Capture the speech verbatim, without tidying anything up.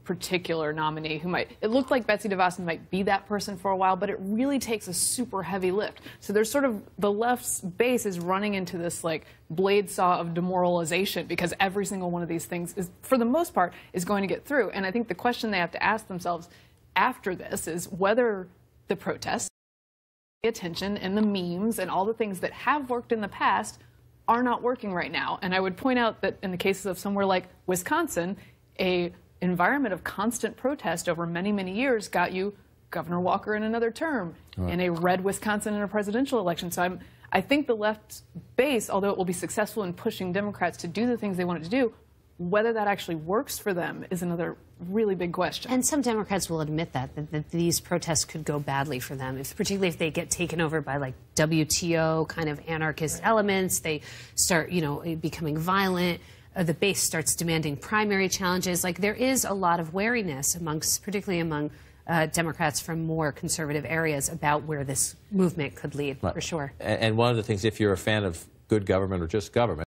particular nominee who might, it looked like Betsy DeVos might be that person for a while, but it really takes a super heavy lift. So there's sort of, the left's base is running into this like blade saw of demoralization because every single one of these things is, for the most part, is going to get through. And I think the question they have to ask themselves after this is whether the protests, the attention and the memes and all the things that have worked in the past are not working right now. And I would point out that in the cases of somewhere like Wisconsin, a environment of constant protest over many, many years got you Governor Walker in another term, right, and a red Wisconsin in a presidential election. So I'm, I think the left base, although it will be successful in pushing Democrats to do the things they wanted to do, whether that actually works for them is another really big question. And some Democrats will admit that, that, that these protests could go badly for them, if, particularly if they get taken over by like W T O kind of anarchist right. elements. They start, you know, becoming violent. Uh, the base starts demanding primary challenges. Like there is a lot of wariness amongst, particularly among uh, Democrats from more conservative areas about where this movement could lead, for sure. And one of the things, if you're a fan of good government or just government,